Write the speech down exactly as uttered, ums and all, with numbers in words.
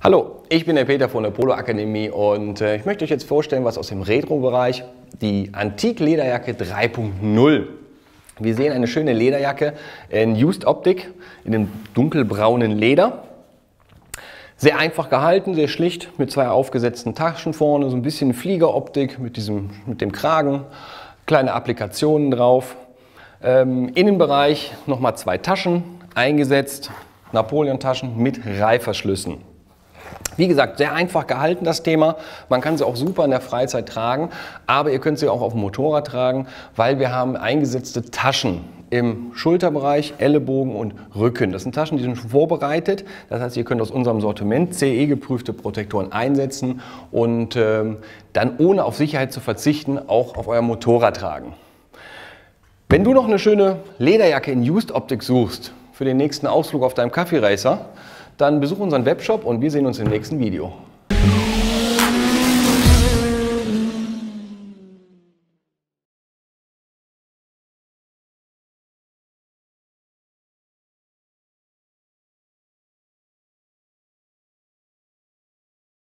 Hallo, ich bin der Peter von der Polo Akademie und äh, ich möchte euch jetzt vorstellen, was aus dem Retro-Bereich, die Antik-Lederjacke drei Punkt null. Wir sehen eine schöne Lederjacke in Used Optik, in dem dunkelbraunen Leder. Sehr einfach gehalten, sehr schlicht, mit zwei aufgesetzten Taschen vorne, so ein bisschen Fliegeroptik mit, diesem, mit dem Kragen, kleine Applikationen drauf. Ähm, Innenbereich nochmal zwei Taschen eingesetzt, Napoleon-Taschen mit Reißverschlüssen. Wie gesagt, sehr einfach gehalten das Thema. Man kann sie auch super in der Freizeit tragen, aber ihr könnt sie auch auf dem Motorrad tragen, weil wir haben eingesetzte Taschen im Schulterbereich, Ellenbogen und Rücken. Das sind Taschen, die sind schon vorbereitet. Das heißt, ihr könnt aus unserem Sortiment C E-geprüfte Protektoren einsetzen und ähm, dann ohne auf Sicherheit zu verzichten auch auf euer Motorrad tragen. Wenn du noch eine schöne Lederjacke in Used Optik suchst für den nächsten Ausflug auf deinem Kaffee Racer, dann besuch unseren Webshop und wir sehen uns im nächsten Video.